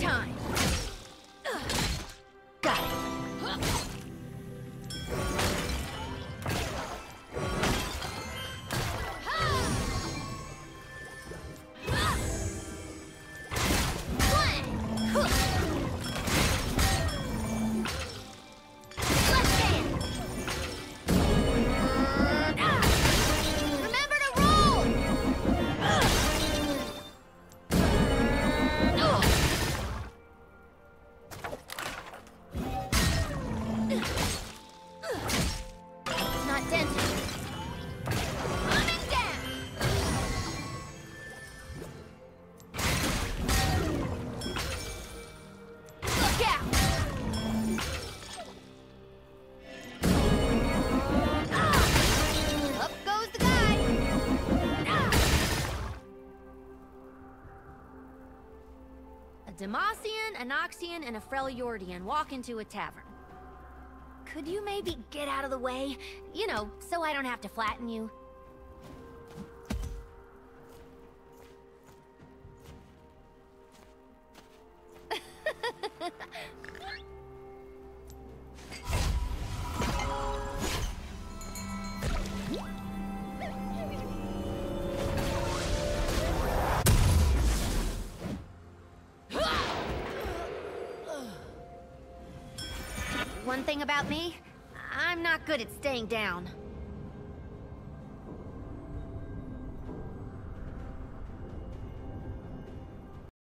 time. Got it. Demacian, Anoxian, and a Freljordian walk into a tavern. Could you maybe get out of the way? You know, so I don't have to flatten you. One thing about me, I'm not good at staying down.